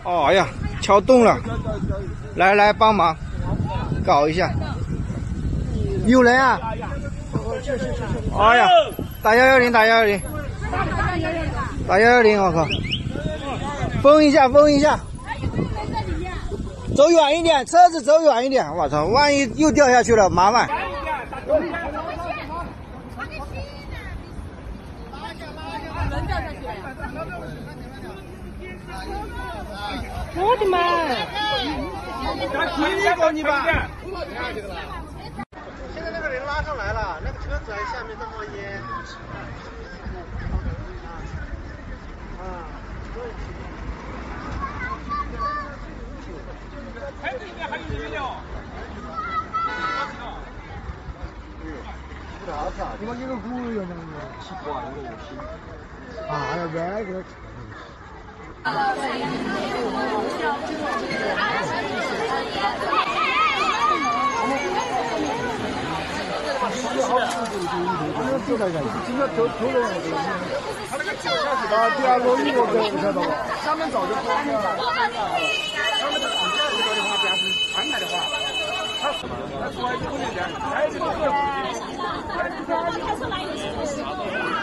哦哎呀，敲动了，来帮忙搞一下。有人啊！哎呀，打110，打110，打110，我靠！封一下，走远一点，车子走远一点，我操，万一又掉下去了，麻烦。 我的妈！ 踢过你吧！ 现在那个人拉上来了，那个车子在下面在冒烟。 海里面还有人了。 你把这个骨有没有？起锅啊，有气。啊，还有歪个。第二个雨我不晓得吧？他们早就说了，他们这个的话，要是安排的话，他说还是不能这样，还是不能。